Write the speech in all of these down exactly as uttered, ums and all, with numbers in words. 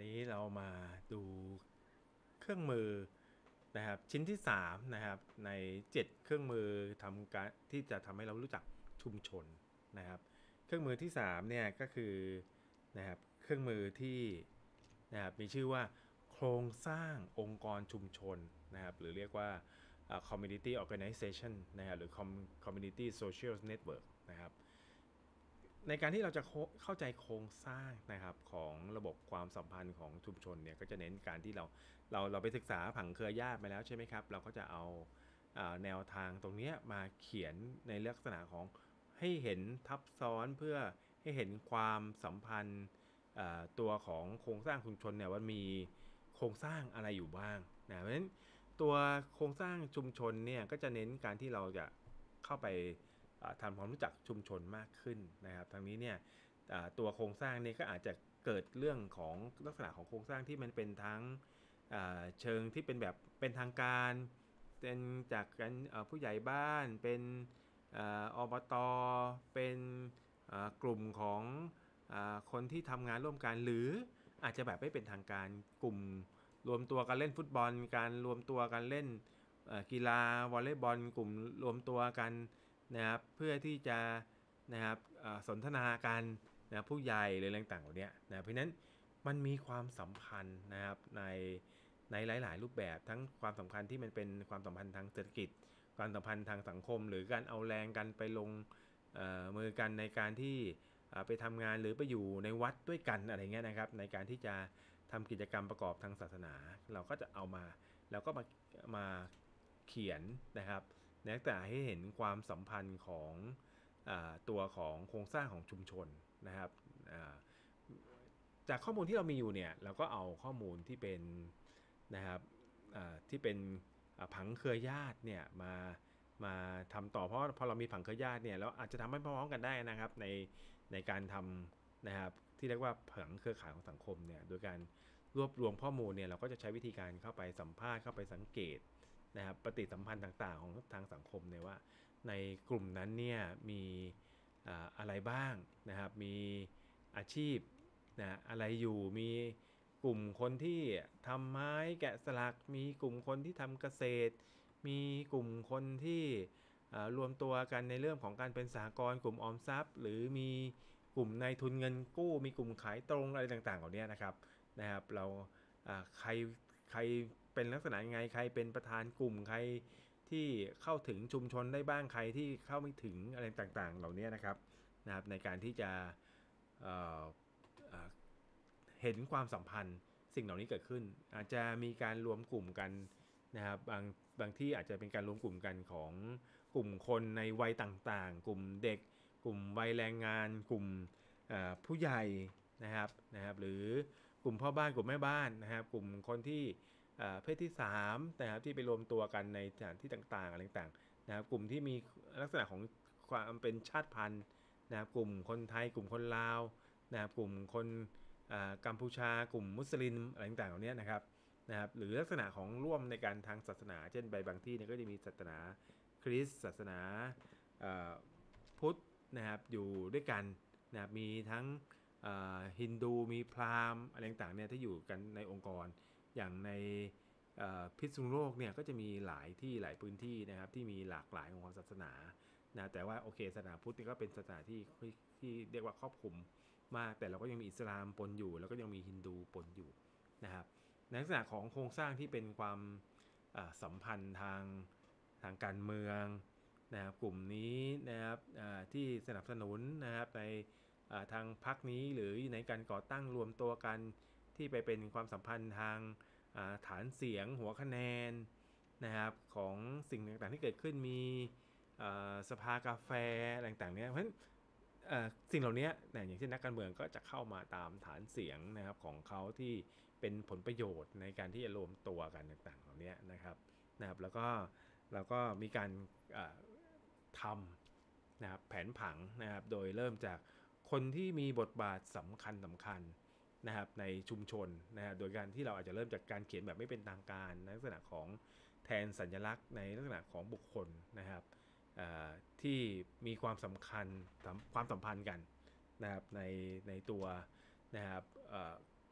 นี้เรามาดูเครื่องมือนะครับชิ้นที่สามนะครับในเจ็ดเครื่องมือทำการที่จะทำให้เรารู้จักชุมชนนะครับเครื่องมือที่สามเนี่ยก็คือนะครับเครื่องมือที่นะครับมีชื่อว่าโครงสร้างองค์กรชุมชนนะครับหรือเรียกว่า community organization นะครับหรือ community social network นะครับในการที่เราจะเข้าใจโครงสร้างนะครับของระบบความสัมพันธ์ของชุมชนเนี่ยก็จะเน้นการที่เราเราเราไปศึกษาผังเครือญาติมาแล้วใช่ไหมครับเราก็จะเอาแนวทางตรงนี้มาเขียนในลักษณะของให้เห็นทับซ้อนเพื่อให้เห็นความสัมพันธ์ตัวของโครงสร้างชุมชนเนี่ยว่ามีโครงสร้างอะไรอยู่บ้างนะเพราะฉะนั้นตัวโครงสร้างชุมชนเนี่ยก็จะเน้นการที่เราจะเข้าไปทำความรู้จักชุมชนมากขึ้นนะครับทางนี้เนี่ยตัวโครงสร้างนี้ก็อาจจะเกิดเรื่องของลักษณะของโครงสร้างที่มันเป็นทั้งเชิงที่เป็นแบบเป็นทางการเป็นจากกันผู้ใหญ่บ้านเป็นอบต.เป็นกลุ่มของคนที่ทำงานร่วมกันหรืออาจจะแบบไม่เป็นทางการกลุ่มรวมตัวกันเล่นฟุตบอลการรวมตัวกันเล่นกีฬาวอลเลย์บอลกลุ่มรวมตัวกันนะครับเพื่อที่จะนะครับสนทนากันนะผู้ใหญ่หรืออะไรต่างๆเหล่านี้นะเพราะนั้นมันมีความสัมพันธ์นะครับในในหลายๆรูปแบบทั้งความสัมพันธ์ที่มันเป็นความสัมพันธ์ทางเศรษฐกิจความสัมพันธ์ทางสังคมหรือการเอาแรงกันไปลงมือกันในการที่ไปทำงานหรือไปอยู่ในวัดด้วยกันอะไรเงี้ยนะครับในการที่จะทำกิจกรรมประกอบทางศาสนาเราก็จะเอามาแล้วก็มามาเขียนนะครับในลักษณะให้เห็นความสัมพันธ์ของตัวของโครงสร้างของชุมชนนะครับจากข้อมูลที่เรามีอยู่เนี่ยเราก็เอาข้อมูลที่เป็นนะครับที่เป็นผังเครือญาติเนี่ยมามาทำต่อเพราะพอเรามีผังเครือญาติเนี่ยเราอาจจะทำให้พร้อมๆกันได้นะครับในในการทำนะครับที่เรียกว่าผังเครือข่ายของสังคมเนี่ยโดยการรวบรวมข้อมูลเนี่ยเราก็จะใช้วิธีการเข้าไปสัมภาษณ์เข้าไปสังเกตนะครับปฏิสัมพันธ์ต่างๆของทางสังคมเนี่ยว่าในกลุ่มนั้นเนี่ยมีอะไรบ้างนะครับมีอาชีพนะอะไรอยู่มีกลุ่มคนที่ทำไม้แกะสลักมีกลุ่มคนที่ทำเกษตรมีกลุ่มคนที่รวมตัวกันในเรื่องของการเป็นสหกรณ์กลุ่มออมทรัพย์หรือมีกลุ่มนายทุนเงินกู้มีกลุ่มขายตรงอะไรต่างๆเหล่านี้นะครับนะครับเราใครใครเป็นลักษณะยังไงใครเป็นประธานกลุ่มใครที่เข้าถึงชุมชนได้บ้างใครที่เข้าไม่ถึงอะไรต่างๆเหล่านี้นะครับนะครับในการที่จะเเห็นความสัมพันธ์สิ่งเหล่านี้เกิดขึ้นอาจจะมีการรวมกลุ่มกันนะครับบางบางที่อาจจะเป็นการรวมกลุ่มกันของกลุ่มคนในวัยต่างๆกลุ่มเด็กกลุ่มวัยแรงงานกลุ่มผู้ใหญ่นะครับนะครับหรือกลุ่มพ่อบ้านกลุ่มแม่บ้านนะครับกลุ่มคนที่เพศที่สามนะครับที่ไปรวมตัวกันในสถานที่ต่างๆอะไรต่างๆนะครับกลุ่มที่มีลักษณะของความเป็นชาติพันธุ์นะครับกลุ่มคนไทยกลุ่มคนลาวนะครับกลุ่มคนกัมพูชากลุ่มมุสลิมอะไรต่างๆเหล่านี้นะครับนะครับหรือลักษณะของร่วมในการทางศาสนาเช่นใบบางที่เนี่ยก็จะมีศาสนาคริสต์ศาสนาพุทธนะครับอยู่ด้วยกันนะครับมีทั้งฮินดูมีพราหมณ์อะไรต่างๆเนี่ยที่อยู่กันในองค์กรอย่างในพิษณุโลกเนี่ยก็จะมีหลายที่หลายพื้นที่นะครับที่มีหลากหลายของศาสนานะแต่ว่าโอเคศาสนาพุทธนี่ก็เป็นศาสนาที่ที่เรียกว่าครอบคลุมมากแต่เราก็ยังมีอิสลามปนอยู่แล้วก็ยังมีฮินดูปนอยู่นะครับในลักษณะของโครงสร้างที่เป็นความสัมพันธ์ทางทางการเมืองนะครับกลุ่มนี้นะครับที่สนับสนุนนะครับในทางพรรคนี้หรือในการก่อตั้งรวมตัวกันที่ไปเป็นความสัมพันธ์ทางฐานเสียงหัวคะแนนนะครับของสิ่งต่างๆที่เกิดขึ้นมีสภากาแฟอะไรต่างๆเนี่ยเพราะฉะนั้นสิ่งเหล่านี้นะอย่างเช่นนักการเมืองก็จะเข้ามาตามฐานเสียงนะครับของเขาที่เป็นผลประโยชน์ในการที่จะรวมตัวกันต่างๆเหล่านี้นะครับนะครับแล้วก็แล้วก็มีการทำนะครับแผนผังนะครับโดยเริ่มจากคนที่มีบทบาทสำคัญสำคัญนะครับในชุมชนนะครับโดยการที่เราอาจจะเริ่มจากการเขียนแบบไม่เป็นทางการในลักษณะของแทนสัญลักษณ์ในลักษณะของบุคคลนะครับที่มีความสำคัญความสัมพันธ์กันนะครับในในตัวนะครับผ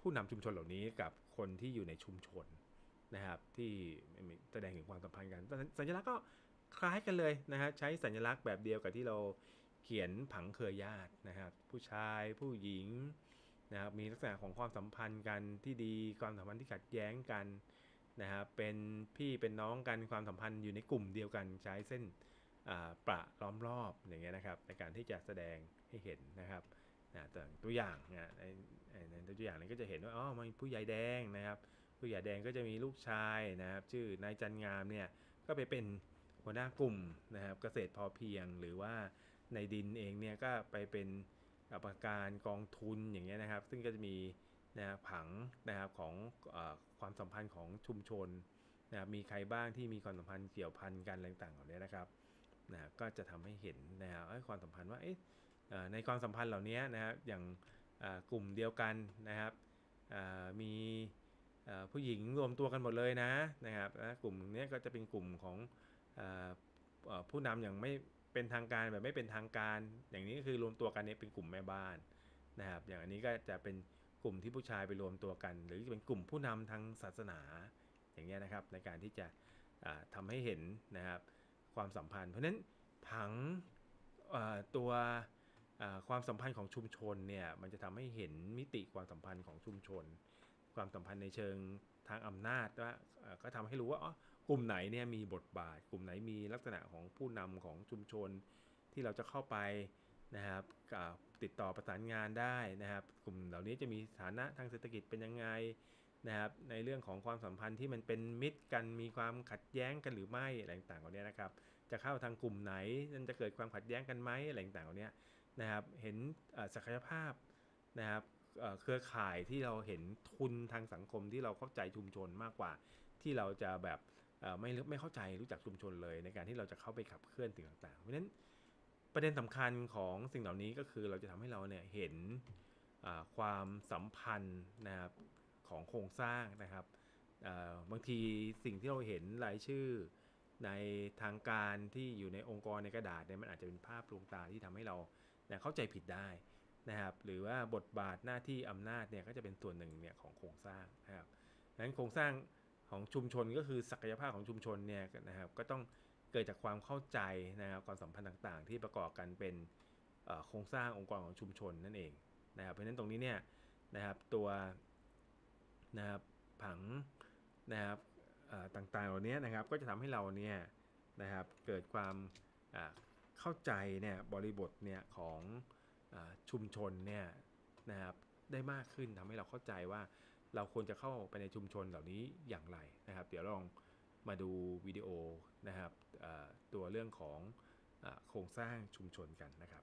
ผู้นำชุมชนเหล่านี้กับคนที่อยู่ในชุมชนนะครับที่แสดงถึงความสัมพันธ์กันสัญลักษณ์ก็คล้ายกันเลยนะฮะใช้สัญลักษณ์แบบเดียวกับที่เราเขียนผังเครือญาตินะครับผู้ชายผู้หญิงนะครับมีลักษณะของความสัมพันธ์กันที่ดีความสัมพันธ์ที่ขัดแย้งกันนะครับเป็นพี่เป็นน้องกันความสัมพันธ์อยู่ในกลุ่มเดียวกันใช้เส้นประล้อมรอบอย่างเงี้ยนะครับในการที่จะแสดงให้เห็นนะครับตัวอย่างนะในในตัวอย่างนี้ก็จะเห็นว่าอ๋อมันผู้ใหญ่แดงนะครับผู้ใหญ่แดงก็จะมีลูกชายนะครับชื่อนายจันงามเนี่ยก็ไปเป็นหัวหน้ากลุ่มนะครับเกษตรพอเพียงหรือว่าในดินเองเนี่ยก็ไปเป็นกรรมการกองทุนอย่างเงี้ยนะครับซึ่งก็จะมีนะผังนะครับของเอ่อความสัมพันธ์ของชุมชนนะครับมีใครบ้างที่มีความสัมพันธ์เกี่ยวพันกันอะไรต่างๆเหล่านี้นะครับนะก็จะทำให้เห็นนะครับความสัมพันธ์ว่าเอ๊ะในความสัมพันธ์เหล่านี้นะครับอย่างกลุ่มเดียวกันนะครับมีผู้หญิงรวมตัวกันหมดเลยนะนะครับกลุ่มนี้ก็จะเป็นกลุ่มของผู้นำอย่างไม่เป็นทางการแบบไม่เป็นทางการอย่างนี้ก็คือรวมตัวกันเนี่ยเป็นกลุ่มแม่บ้านนะครับอย่างอันนี้ก็จะเป็นกลุ่มที่ผู้ชายไปรวมตัวกันหรือจะเป็นกลุ่มผู้นำทางศาสนาอย่างเงี้ยนะครับในการที่จะทำให้เห็นนะครับความสัมพันธ์เพราะฉะนั้นผังตัวความสัมพันธ์ของชุมชนเนี่ยมันจะทำให้เห็นมิติความสัมพันธ์ของชุมชนความสัมพันธ์ในเชิงทางอำนาจว่าก็ทำให้รู้ว่าอ๋อกลุ่มไหนเนี่ยมีบทบาทกลุ่มไหนมีลักษณะของผู้นำของชุมชนที่เราจะเข้าไปนะครับติดต่อประสานงานได้นะครับกลุ่มเหล่านี้จะมีฐานะทางเศรษฐกิจเป็นยังไงนะครับในเรื่องของความสัมพันธ์ที่มันเป็นมิตรกันมีความขัดแย้งกันหรือไม่อะไรต่างๆเหล่านี้นะครับจะเข้าทางกลุ่มไหนมันจะเกิดความขัดแย้งกันไหมอะไรต่างๆเหล่านี้นะครับเห็นศักยภาพนะครับเครือข่ายที่เราเห็นทุนทางสังคมที่เราเข้าใจชุมชนมากกว่าที่เราจะแบบไม่ไม่เข้าใจรู้จักชุมชนเลยในการที่เราจะเข้าไปขับเคลื่อนสิ่งต่างๆเพราะฉะนั้นประเด็นสำคัญของสิ่งเหล่านี้ก็คือเราจะทำให้เราเนี่ยเห็นความสัมพันธ์นะครับของโครงสร้างนะครับบางทีสิ่งที่เราเห็นรายชื่อในทางการที่อยู่ในองค์กรในกระดาษเนี่ยมันอาจจะเป็นภาพลวงตาที่ทำให้เราเข้าใจผิดได้นะครับหรือว่าบทบาทหน้าที่อำนาจเนี่ยก็จะเป็นส่วนหนึ่งเนี่ยของโครงสร้างนะครับดังนั้นโครงสร้างของชุมชนก็คือศักยภาพของชุมชนเนี่ยนะครับก็ต้องเกิดจากความเข้าใจนะครับความสัมพันธ์ต่างๆที่ประกอบกันเป็นโครงสร้างองค์กรของชุมชนนั่นเองนะครับเพราะฉะนั้นตรงนี้เนี่ยนะครับตัวนะครับผังนะครับต่างๆเหล่านี้นะครับก็จะทำให้เราเนี่ยนะครับเกิดความเข้าใจเนี่ยบริบทเนี่ยของชุมชนเนี่ยนะครับได้มากขึ้นทำให้เราเข้าใจว่าเราควรจะเข้าไปในชุมชนเหล่านี้อย่างไรนะครับเดี๋ยวลองมาดูวิดีโอนะครับตัวเรื่องของโครงสร้างชุมชนกันนะครับ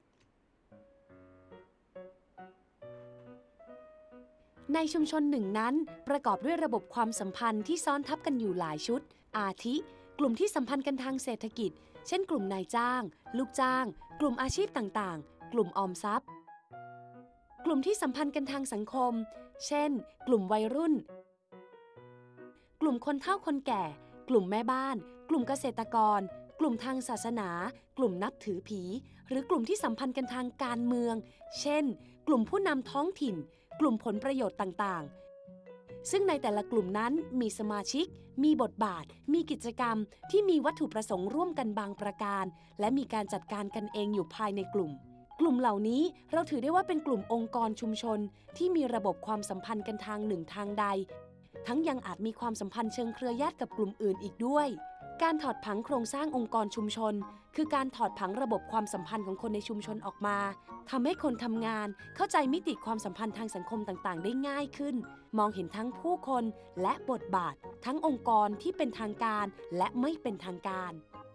ในชุมชนหนึ่งนั้นประกอบด้วยระบบความสัมพันธ์ที่ซ้อนทับกันอยู่หลายชุดอาทิกลุ่มที่สัมพันธ์กันทางเศรษฐกิจเช่นกลุ่มนายจ้างลูกจ้างกลุ่มอาชีพต่างๆกลุ่มออมทรัพย์กลุ่มที่สัมพันธ์กันทางสังคมเช่นกลุ่มวัยรุ่นกลุ่มคนเฒ่าคนแก่กลุ่มแม่บ้านกลุ่มเกษตรกรกลุ่มทางศาสนากลุ่มนับถือผีหรือกลุ่มที่สัมพันธ์กันทางการเมืองเช่นกลุ่มผู้นำท้องถิ่นกลุ่มผลประโยชน์ต่างๆซึ่งในแต่ละกลุ่มนั้นมีสมาชิกมีบทบาทมีกิจกรรมที่มีวัตถุประสงค์ร่วมกันบางประการและมีการจัดการกันเองอยู่ภายในกลุ่มกลุ่มเหล่านี้เราถือได้ว่าเป็นกลุ่มองค์กรชุมชนที่มีระบบความสัมพันธ์กันทางหนึ่งทางใดทั้งยังอาจมีความสัมพันธ์เชิงเครือญาติกับกลุ่มอื่นอีกด้วยการถอดผังโครงสร้างองค์กรชุมชนคือการถอดผังระบบความสัมพันธ์ของคนในชุมชนออกมาทำให้คนทำงานเข้าใจมิติความสัมพันธ์ทางสังคมต่างๆได้ง่ายขึ้นมองเห็นทั้งผู้คนและบทบาททั้งองค์กรที่เป็นทางการและไม่เป็นทางการ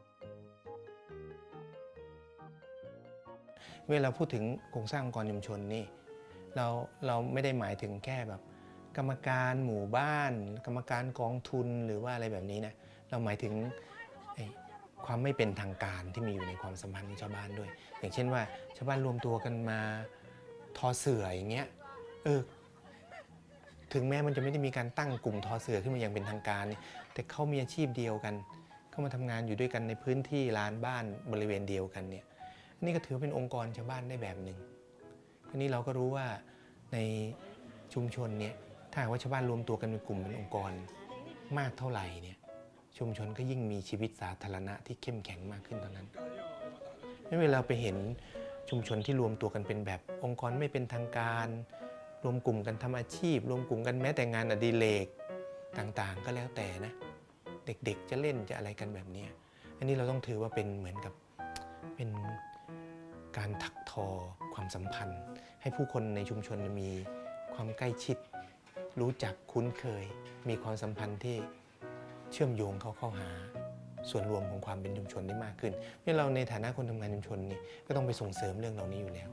เวลาพูดถึงโครงสร้างองค์กรชุมชนนี่เราเราไม่ได้หมายถึงแค่แบบกรรมการหมู่บ้านกรรมการกองทุนหรือว่าอะไรแบบนี้นะเราหมายถึงความไม่เป็นทางการที่มีอยู่ในความสัมพันธ์ของชาวบ้านด้วยอย่างเช่นว่าชาวบ้านรวมตัวกันมาทอเสื่ออย่างเงี้ยเออถึงแม้มันจะไม่ได้มีการตั้งกลุ่มทอเสื่อขึ้นมาอย่างเป็นทางการแต่เขามีอาชีพเดียวกันเข้ามาทำงานอยู่ด้วยกันในพื้นที่ลานบ้านบริเวณเดียวกันเนี่ยนี่ก็ถือเป็นองค์กรชาวบ้านได้แบบหนึ่งทีนี้เราก็รู้ว่าในชุมชนเนี่ยถ้าหากว่าชาวบ้านรวมตัวกันเป็นกลุ่มเป็นองค์กรมากเท่าไหร่เนี่ยชุมชนก็ยิ่งมีชีวิตสาธารณะที่เข้มแข็งมากขึ้นเท่านั้นเมื่อเวลาไปเห็นชุมชนที่รวมตัวกันเป็นแบบองค์กรไม่เป็นทางการรวมกลุ่มกันทำอาชีพรวมกลุ่มกันแม้แต่งานอดิเรกต่างๆก็แล้วแต่นะเด็กๆจะเล่นจะอะไรกันแบบนี้อันนี้เราต้องถือว่าเป็นเหมือนกับเป็นการถักทอความสัมพันธ์ให้ผู้คนในชุมชนมีความใกล้ชิดรู้จักคุ้นเคยมีความสัมพันธ์ที่เชื่อมโยงเขาเข้าหาส่วนรวมของความเป็นชุมชนได้มากขึ้นเมื่อเราในฐานะคนทำงานชุมชนนี่ก็ต้องไปส่งเสริมเรื่องเหล่านี้อยู่แล้ว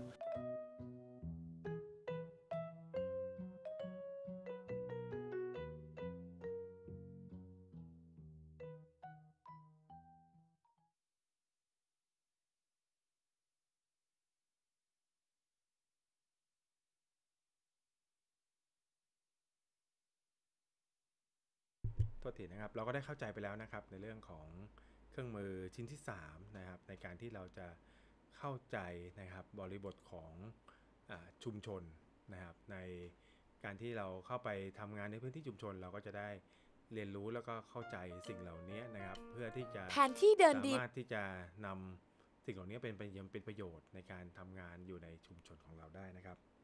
โทษทีนะครับเราก็ได้เข้าใจไปแล้วนะครับในเรื่องของเครื่องมือชิ้นที่สามนะครับในการที่เราจะเข้าใจนะครับบริบทของอ่าชุมชนนะครับในการที่เราเข้าไปทำงานในพื้นที่ชุมชนเราก็จะได้เรียนรู้แล้วก็เข้าใจสิ่งเหล่านี้นะครับเพื่อที่จะแผนที่เดินสาดินมารถที่จะนำสิ่งเหล่านี้เป็นประโยชน์เป็นประโยชน์ในการทำงานอยู่ในชุมชนของเราได้นะครับ